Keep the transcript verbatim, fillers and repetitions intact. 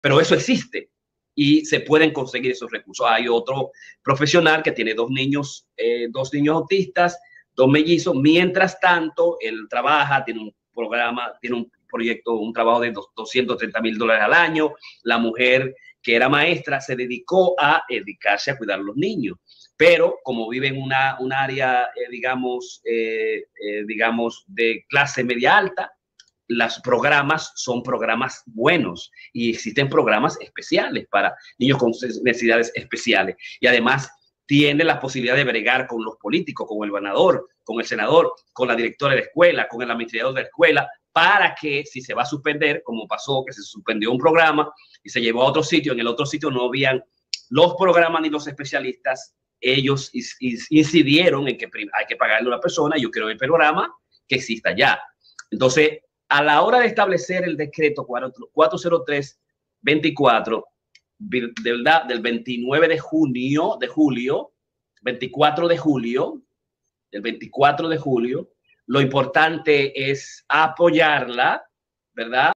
pero eso existe y se pueden conseguir esos recursos. Hay otro profesional que tiene dos niños, eh, dos niños autistas, dos mellizos. Mientras tanto, él trabaja, tiene un programa, tiene un proyecto, un trabajo de doscientos treinta mil dólares al año. La mujer que era maestra se dedicó a dedicarse a cuidar a los niños. Pero como vive en una, un área, eh, digamos, eh, eh, digamos, de clase media alta, los programas son programas buenos y existen programas especiales para niños con necesidades especiales. Y además tiene la posibilidad de bregar con los políticos, con el gobernador, con el senador, con la directora de la escuela, con el administrador de la escuela, para que si se va a suspender, como pasó, que se suspendió un programa y se llevó a otro sitio, en el otro sitio no habían los programas ni los especialistas, ellos incidieron en que hay que pagarle a una persona. Yo quiero el programa que exista ya. Entonces, a la hora de establecer el decreto cuatrocientos tres veinticuatro del veintinueve de junio, de julio, veinticuatro de julio, del veinticuatro de julio, lo importante es apoyarla, ¿verdad?